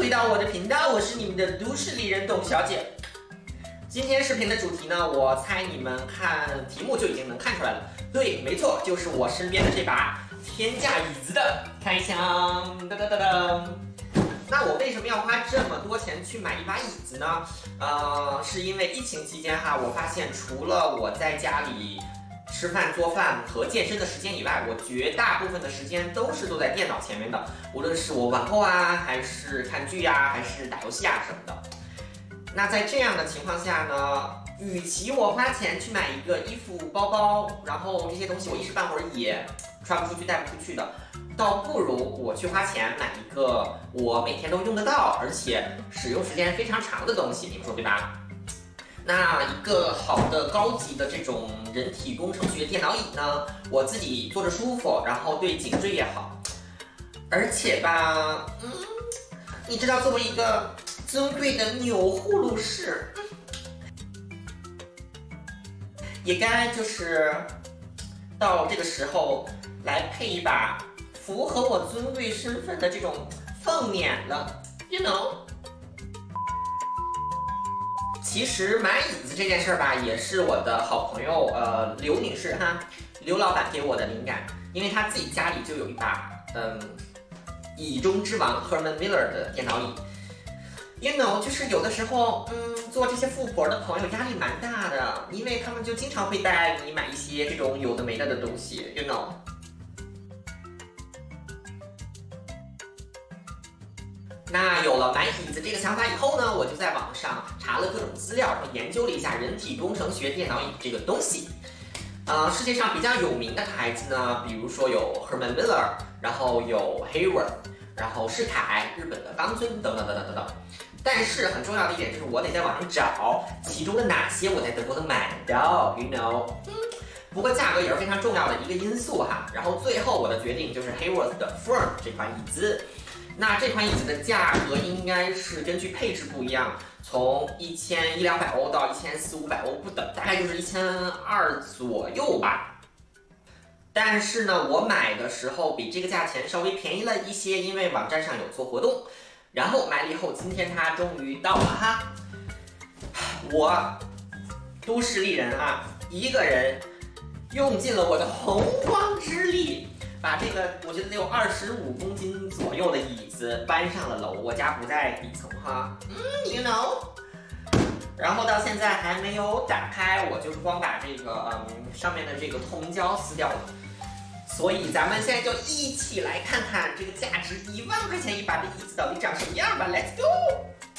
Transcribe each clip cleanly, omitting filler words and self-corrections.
回到我的频道，我是你们的都市丽人董小姐。今天视频的主题呢，我猜你们看题目就已经能看出来了。对，没错，就是我身边的这把天价椅子的开箱。噔噔噔噔。那我为什么要花这么多钱去买一把椅子呢？是因为疫情期间哈，我发现除了我在家里吃饭、做饭和健身的时间以外，我绝大部分的时间都是坐在电脑前面的，无论是我网购啊，还是看剧呀，还是打游戏啊什么的。那在这样的情况下呢，与其我花钱去买一个衣服、包包，然后这些东西我一时半会儿也穿不出去、带不出去的，倒不如我去花钱买一个我每天都用得到，而且使用时间非常长的东西，你们说对吧？那一个好的高级的这种人体工程学电脑椅呢，我自己坐着舒服，然后对颈椎也好，而且吧，你知道作为一个尊贵的钮祜禄氏，也该就是到这个时候来配一把符合我尊贵身份的这种凤冕了 ，you know。其实买椅子这件事儿吧，也是我的好朋友刘女士哈，刘老板给我的灵感，因为她自己家里就有一把椅中之王 Herman Miller 的电脑椅。You know， 就是有的时候做这些富婆的朋友压力蛮大的，因为他们就经常会带你买一些这种有的没的的东西 ，You know。那有了买椅子这个想法以后呢，我就在网上查了各种资料，然后研究了一下人体工程学电脑椅这个东西。世界上比较有名的牌子呢，比如说有 Herman Miller， 然后有 Haworth， 然后世凯，日本的钢尊等等等等等等。但是很重要的一点就是，我得在网上找其中的哪些我在德国能买到 ，you know。不过价格也是非常重要的一个因素哈。然后最后我的决定就是 Haworth 的 Firm 这款椅子。那这款椅子的价格应该是根据配置不一样，从1100-1200欧到1400-1500欧不等，大概就是1200左右吧。但是呢，我买的时候比这个价钱稍微便宜了一些，因为网站上有做活动。然后买了以后，今天它终于到了哈。我都市丽人啊，一个人用尽了我的洪荒之力，把这个我觉得得有25公斤左右的椅子搬上了楼。我家不在底层哈，you know。然后到现在还没有打开，我就是光把这个上面的这个透明胶撕掉了。所以咱们现在就一起来看看这个价值1万块钱一把的椅子到底长什么样吧 ，Let's go。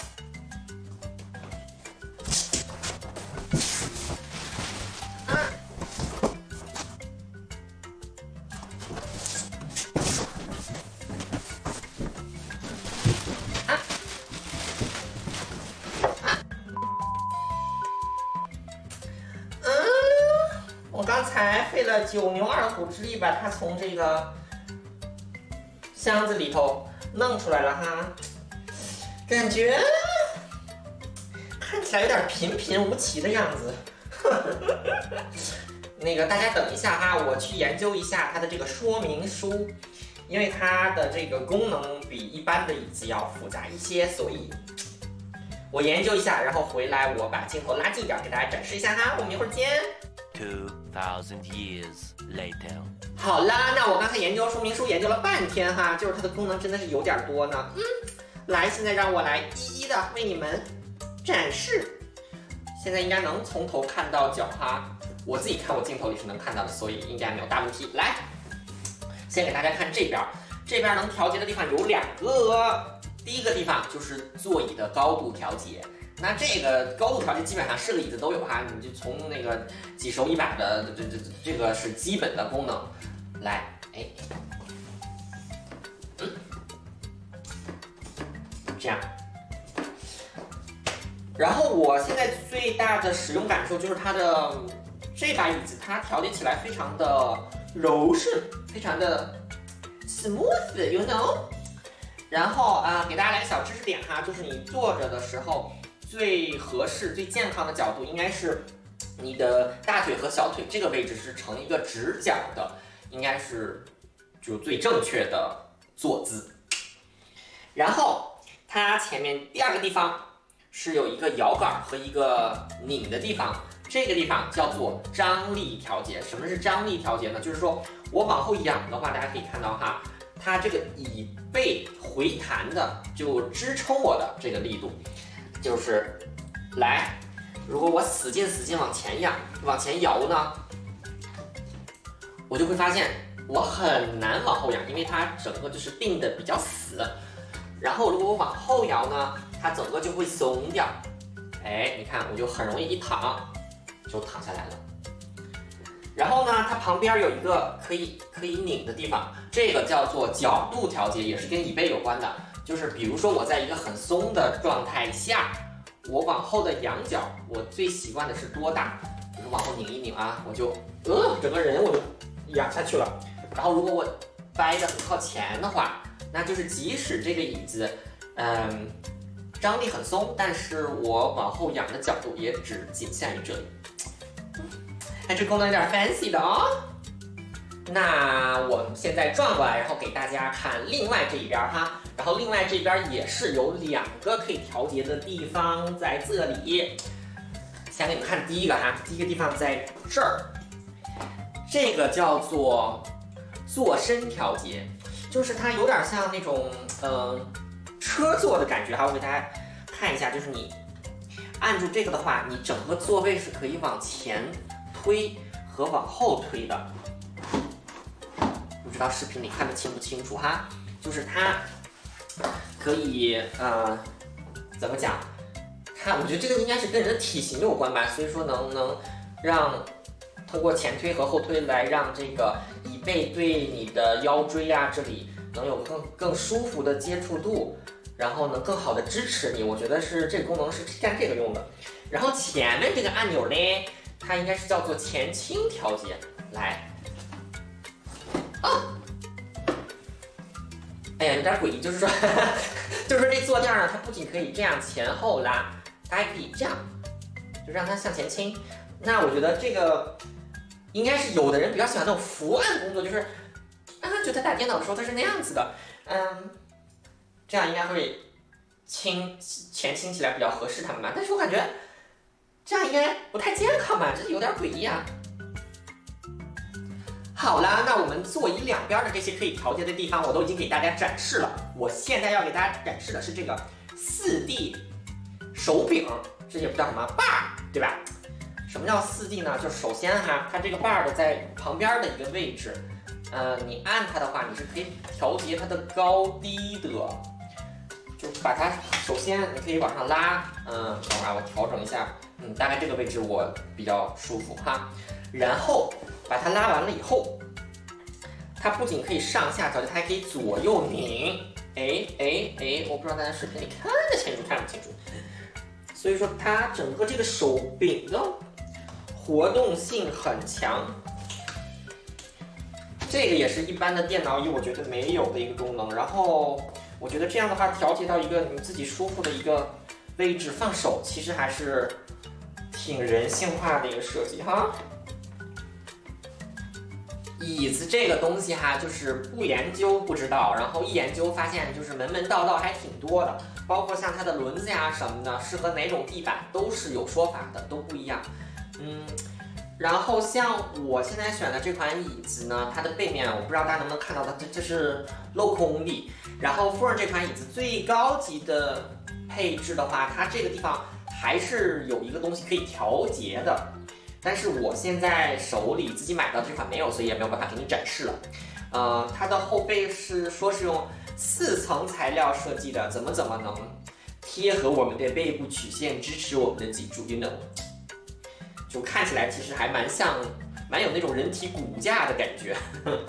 我刚才费了9牛2虎之力把它从这个箱子里头弄出来了哈，感觉看起来有点平平无奇的样子。那个大家等一下哈，我去研究一下它的这个说明书，因为它的这个功能比一般的椅子要复杂一些，所以我研究一下，然后回来我把镜头拉近点给大家展示一下哈，我们一会儿见。 2000 years later。 好啦，那我刚才研究说明书研究了半天哈，就是它的功能真的是有点多呢。来，现在让我来一一的为你们展示。现在应该能从头看到脚哈，我自己看我镜头里是能看到的，所以应该没有大问题。来，先给大家看这边，这边能调节的地方有2个。第一个地方就是座椅的高度调节。那这个高度调节基本上是个椅子都有哈，你就从那个几手一把的，这个是基本的功能。来，这样。然后我现在最大的使用感受就是它的这把椅子，它调节起来非常的柔顺，非常的 smooth，you know。然后给大家来个小知识点哈，就是你坐着的时候，最合适、最健康的角度应该是你的大腿和小腿这个位置是成一个直角的，应该是就最正确的坐姿。然后它前面第2个地方是有一个摇杆和一个拧的地方，这个地方叫做张力调节。什么是张力调节呢？就是说我往后仰的话，大家可以看到哈，它这个椅背回弹的就支撑我的这个力度，就是来，如果我使劲往前摇呢，我就会发现我很难往后仰，因为它整个就是定的比较死。然后如果我往后摇呢，它整个就会松掉。哎，你看我就很容易一躺就躺下来了。然后呢，它旁边有一个可以拧的地方，这个叫做角度调节，也是跟椅背有关的。就是比如说我在一个很松的状态下，我往后的仰角，我最习惯的是多大？就是往后拧一拧啊，我就整个人我就仰下去了。然后如果我掰得很靠前的话，那就是即使这个椅子，张力很松，但是我往后仰的角度也只仅限于这里。哎，这功能有点 fancy 的哦。那我们现在转过来，然后给大家看另外这一边哈。然后另外这边也是有2个可以调节的地方在这里。先给你们看第一个哈，第一个地方在这儿，这个叫做坐身调节，就是它有点像那种车座的感觉哈。我给大家看一下，就是你按住这个的话，你整个座位是可以往前推和往后推的。不知道视频里看得清不清楚哈？就是它可以怎么讲？我觉得这个应该是跟人的体型有关吧，所以说能让通过前推和后推来让这个椅背对你的腰椎啊这里能有更舒服的接触度，然后能更好的支持你。我觉得是这个功能是干这个用的。然后前面这个按钮呢，它应该是叫做前倾调节。来，哎呀，有点诡异，就是说这坐垫呢，它不仅可以这样前后拉，它还可以这样，就让它向前倾。那我觉得这个应该是有的人比较喜欢那种伏案工作，就是就他打电脑的时候他是那样子的，这样应该会前倾起来比较合适他们吧。但是我感觉这样应该不太健康吧，这有点诡异啊。好啦，那我们座椅两边的这些可以调节的地方我都已经给大家展示了。我现在要给大家展示的是这个4D 手柄，这也不叫什么 bar， 对吧？什么叫4D 呢？就首先哈，它这个 bar 的在旁边的一个位置，你按它的话，你是可以调节它的高低的。就把它首先你可以往上拉，等会儿我调整一下，大概这个位置我比较舒服哈。然后把它拉完了以后，它不仅可以上下调节，它还可以左右拧。我不知道大家视频里看得清楚看不清楚。所以说它整个这个手柄的活动性很强，这个也是一般的电脑椅我觉得没有的一个功能。然后我觉得这样的话调节到一个你自己舒服的一个位置放手，其实还是挺人性化的一个设计哈。椅子这个东西哈，就是不研究不知道，然后一研究发现就是门门道道还挺多的，包括像它的轮子呀什么的，适合哪种地板都是有说法的，都不一样。然后像我现在选的这款椅子呢，它的背面我不知道大家能不能看到它，这是镂空的。然后Form这款椅子最高级的配置的话，它这个地方还是有一个东西可以调节的。但是我现在手里自己买到这款没有，所以也没有办法给你展示了。它的后背是用4层材料设计的，怎么能贴合我们的背部曲线，支持我们的脊柱 ，you know， 就看起来其实还蛮有那种人体骨架的感觉。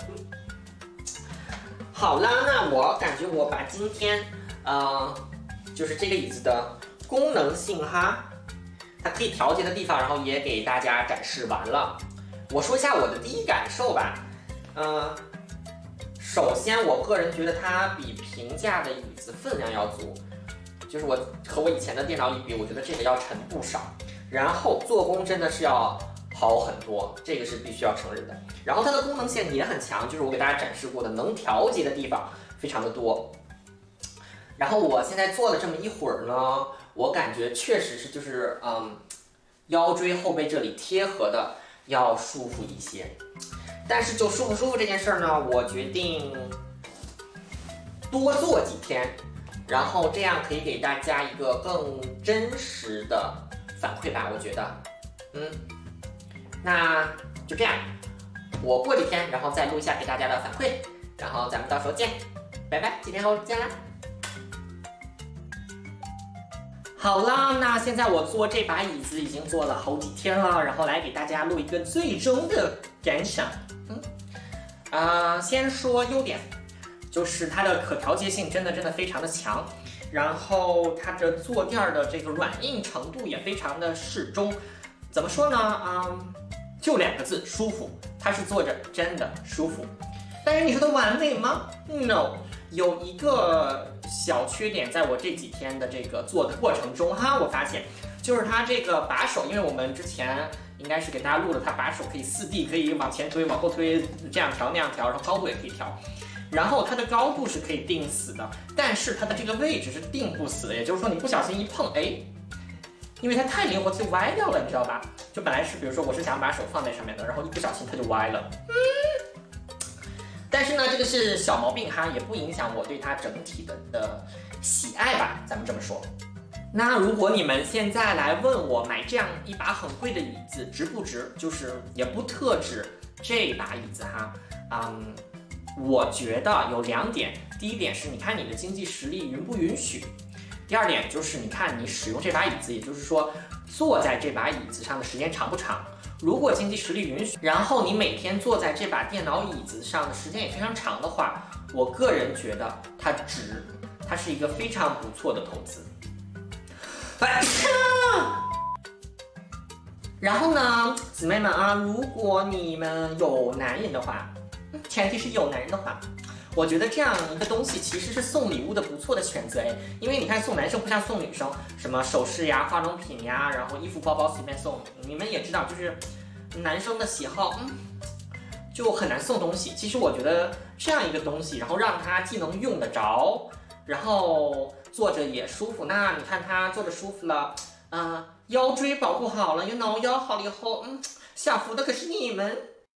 好啦，那我感觉我把今天就是这个椅子的功能性哈，它可以调节的地方，然后也给大家展示完了。我说一下我的第一感受吧。首先我个人觉得它比平价的椅子分量要足，就是我和我以前的电脑椅比，我觉得这个要沉不少。然后做工真的是要好很多，这个是必须要承认的。然后它的功能性也很强，就是我给大家展示过的能调节的地方非常的多。 然后我现在做了这么一会儿呢，我感觉确实是就是腰椎后背这里贴合的要舒服一些。但是就舒不舒服这件事儿呢，我决定多做几天，然后这样可以给大家一个更真实的反馈吧，我觉得。那就这样，我过几天然后再录一下给大家的反馈，然后咱们到时候见，拜拜，几天后见啦。好啦，那现在我做这把椅子已经做了好几天了，然后来给大家录一个最终的感想。先说优点，就是它的可调节性真的非常的强，然后它的坐垫的这个软硬程度也非常的适中。怎么说呢？就2个字，舒服。它是坐着真的舒服。但是你说它完美吗 ？No， 有一个小缺点，在我这几天的这个做的过程中哈，我发现就是它这个把手，因为我们之前应该是给大家录了，它把手可以4D，可以往前推、往后推，这样调那样调，然后高度也可以调。然后它的高度是可以定死的，但是它的这个位置是定不死的，也就是说你不小心一碰，因为它太灵活，它就歪掉了，你知道吧？就本来是，比如说我是想把手放在上面的，然后一不小心它就歪了。但是呢，这个是小毛病哈，也不影响我对它整体的喜爱吧，咱们这么说。那如果你们现在来问我买这样一把很贵的椅子值不值，就是也不特指这把椅子哈，我觉得有2点，第一点是你看你的经济实力允不允许。第2点就是你看你使用这把椅子，也就是说坐在这把椅子上的时间长不长。如果经济实力允许，然后你每天坐在这把电脑椅子上的时间也非常长的话，我个人觉得它值，它是一个非常不错的投资。然后呢，姊妹们啊，如果你们有男人的话，前提是有男人的话。我觉得这样一个东西其实是送礼物的不错的选择因为你看送男生不像送女生，什么首饰呀、化妆品呀，然后衣服包包随便送。你们也知道，就是男生的喜好，就很难送东西。其实我觉得这样一个东西，然后让他既能用得着，然后坐着也舒服。那你看他坐着舒服了，腰椎保护好了，腰好了以后，享福的可是你们。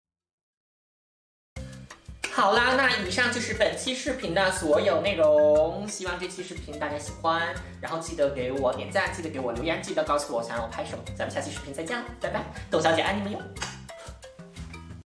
好啦，那以上就是本期视频的所有内容，希望这期视频大家喜欢，然后记得给我点赞，记得给我留言，记得告诉我想让我拍什么，咱们下期视频再见了，拜拜，豆小姐爱你们哟。